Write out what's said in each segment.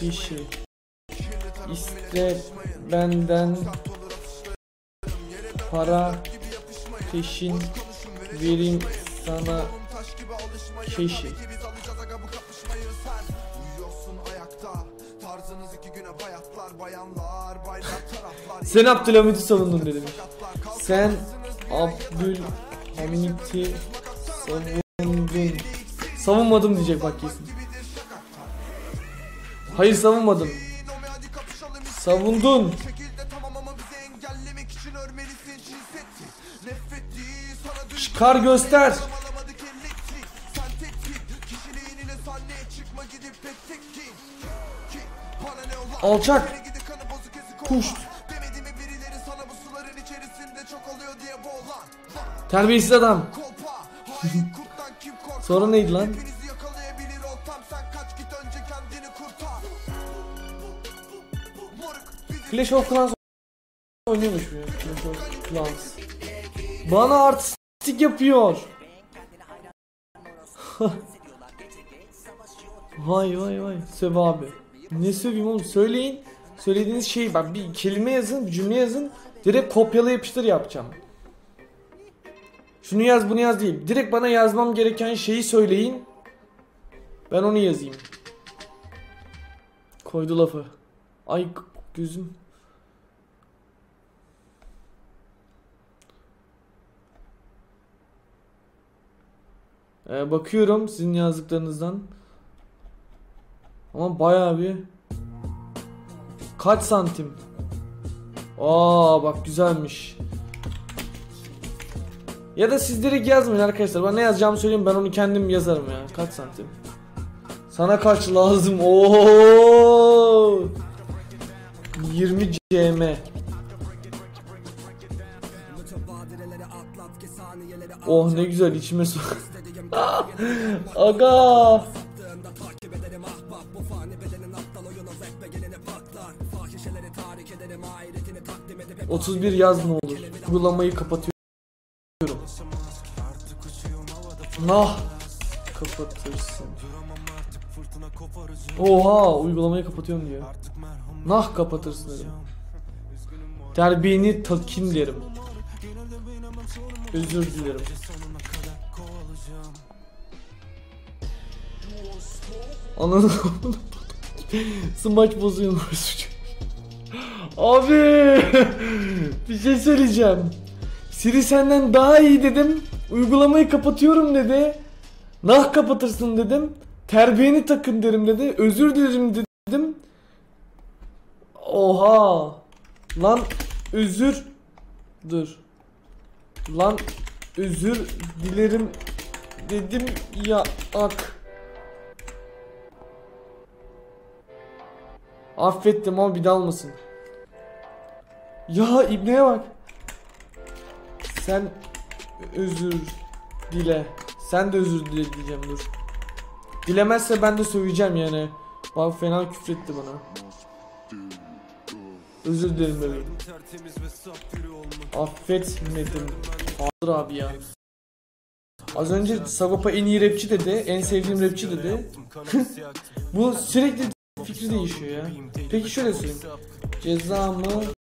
kişi iste benden para peşin vereyim sana keşi. Sen Abdülhamit'i savundun dedim. Sen Abdülhamit'i savundun. Savunmadım diyecek bak kesin. Hayır savunmadım. Savundun. Çıkar göster. Alçak. Kuş. Terbiyesiz adam. Sonra neydi lan? Clash of Clans oynuyormuş bu ya. Clash of Clans. Bana artistik yapıyor. Vay vay vay. Söv abi. Ne söveyim oğlum? Söyleyin. Söylediğiniz şeyi bak, bir kelime yazın, bir cümle yazın. Direkt kopyala yapıştır yapacağım. Şunu yaz bunu yaz değil. Direkt bana yazmam gereken şeyi söyleyin. Ben onu yazayım. Koydu lafı. Ay gözüm. Bakıyorum sizin yazdıklarınızdan. Ama bayağı bir. Kaç santim? Aa bak güzelmiş. Ya da siz direkt yazmayın arkadaşlar. Ben ne yazacağımı söyleyeyim, ben onu kendim yazarım ya. Kaç santim? Sana kaç lazım? Oo! 20 cm. Oh ne güzel, içime su. Aga. 31 yaz ne olur. Uygulamayı kapatıyorum. Nah kapatırsın. Oha, uygulamayı kapatıyorum diyor. Nah kapatırsın dedim. Terbiyeni takayım derim. Özür dilerim. Anladım. Smaç bozuyor. Abi bir şey söyleyeceğim. Siri senden daha iyi dedim. Uygulamayı kapatıyorum dedi. Nah kapatırsın dedim. Terbiyeni takın derim dedi. Özür dilerim dedim. Oha. Lan özür. Dur. Lan özür dilerim dedim ya ak. Affettim ama bir daha olmasın. Ya İbne'ye bak. Sen özür dile. Sen de özür dile diyeceğim, dur. Dilemezse ben de söyleyeceğim yani. Bak fena küfretti bana. Özür dilerim bebeğim. Affetmedim. Kaldır abi ya. Az önce Sagopa en iyi rapçi dedi. En sevdiğim rapçi dedi. Bu sürekli fikri değişiyor ya. Peki şöyle söyleyeyim. Cezamı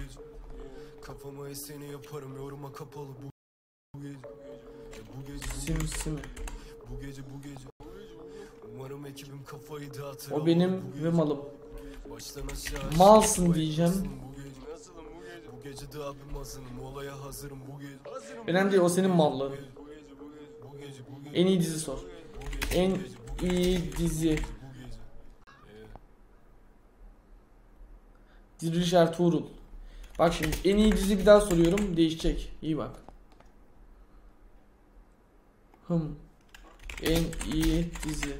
Kafama eseni yaparım yoruma kapalı bu gece. Bu gece Sim. bu gece umarım ekibim kafayı dağıtır. O benim ve malım. Baştan aşağı Malsın diyeceğim. Bu gece de abim hazırım, olaya hazırım bu gece. Önemli değil, o senin mallığın. Bu gece En iyi dizi sor. En iyi dizi. Diriliş Ertuğrul. Bak şimdi en iyi dizi bir daha soruyorum, değişecek. İyi bak. En iyi dizi.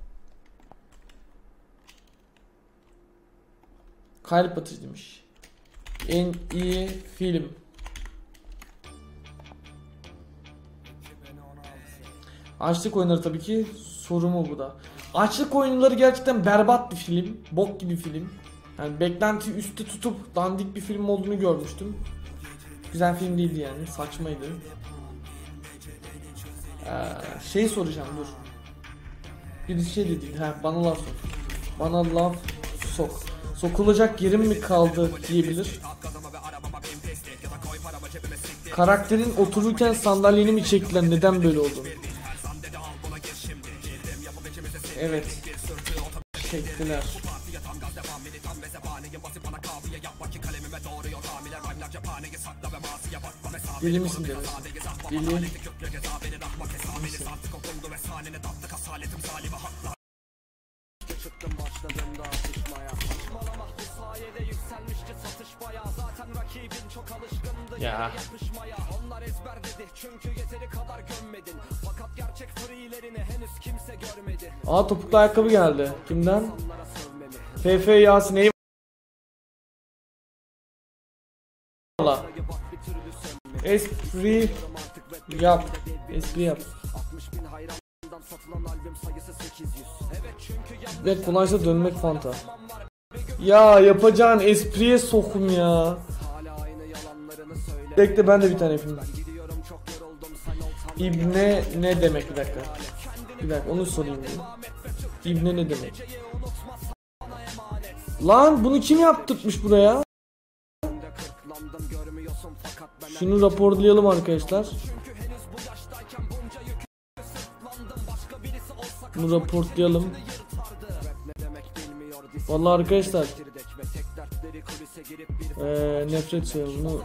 Kalp Atış demiş. En iyi film. Açlık Oyunları tabii ki sorumu bu da. Açlık Oyunları gerçekten berbat bir film. Bok gibi film. Yani beklenti üstü tutup dandik bir film olduğunu görmüştüm. Güzel film değildi yani. Saçmaydı. Şey soracağım dur. Bir şey dedi. Bana laf sok. Bana laf sok. Sokulacak yerim mi kaldı diyebilir. Karakterin otururken sandalyeni mi çektiler? Neden böyle oldu? Evet. Çektiler. Deli misin dedi. Deli misin? Ya. Onlar ezberledi çünkü yeteri kadar gömmedin. Fakat gerçek free'lerini henüz kimse görmedi. Aa, topuklu ayakkabı geldi. Kimden? FF Yasin eyvallah. Espri yap. Espri yap. Ve kolayca dönmek fanta. Ya yapacağın espriye sokum ya. Bekle ben de bir tane yapayım. İbne ne demek, bir dakika. Bir dakika onu sorayım. İbne ne demek? Lan bunu kim yaptırmış buraya? Şunu raporlayalım arkadaşlar. Bunu raporlayalım. Vallahi arkadaşlar nefret şey bunu